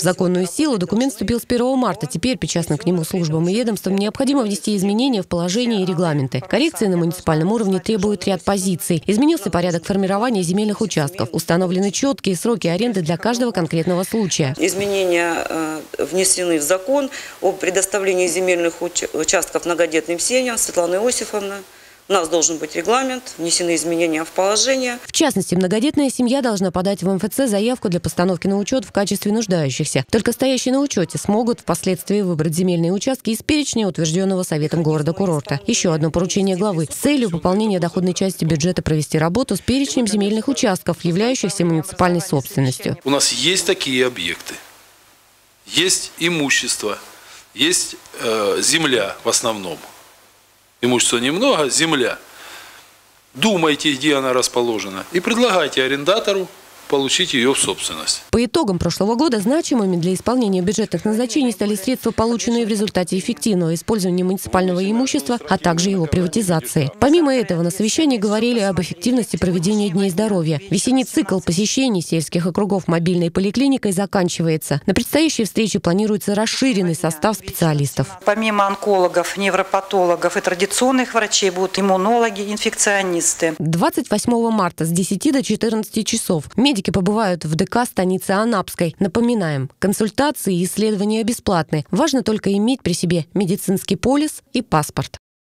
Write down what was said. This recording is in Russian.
законную силу документ вступил с 1 марта. Теперь причастным к нему службам и ведомствам необходимо внести изменения в положения и регламенты. Коррекции на муниципальном уровне требуют ряд позиций. Изменился порядок формирования земельных участков. Установлены четкие сроки аренды для каждого конкретного случая. Изменения внесены в закон о предоставлении земельных участков многодетным семьям. Светлана Иосифовна, у нас должен быть регламент, внесены изменения в положение. В частности, многодетная семья должна подать в МФЦ заявку для постановки на учет в качестве нуждающихся. Только стоящие на учете смогут впоследствии выбрать земельные участки из перечня, утвержденного Советом города-курорта. Еще одно поручение главы. С целью пополнения доходной части бюджета провести работу с перечнем земельных участков, являющихся муниципальной собственностью. У нас есть такие объекты. Есть имущество, есть земля в основном. Имущества немного, земля. Думайте, где она расположена, и предлагайте арендатору получить ее в собственность. По итогам прошлого года значимыми для исполнения бюджетных назначений стали средства, полученные в результате эффективного использования муниципального имущества, а также его приватизации. Помимо этого, на совещании говорили об эффективности проведения Дней здоровья. Весенний цикл посещений сельских округов мобильной поликлиникой заканчивается. На предстоящей встрече планируется расширенный состав специалистов. Помимо онкологов, невропатологов и традиционных врачей будут иммунологи, инфекционисты. 28 марта с 10 до 14 часов медики побывают в ДК станицы Анапской. Напоминаем, консультации и исследования бесплатны. Важно только иметь при себе медицинский полис и паспорт.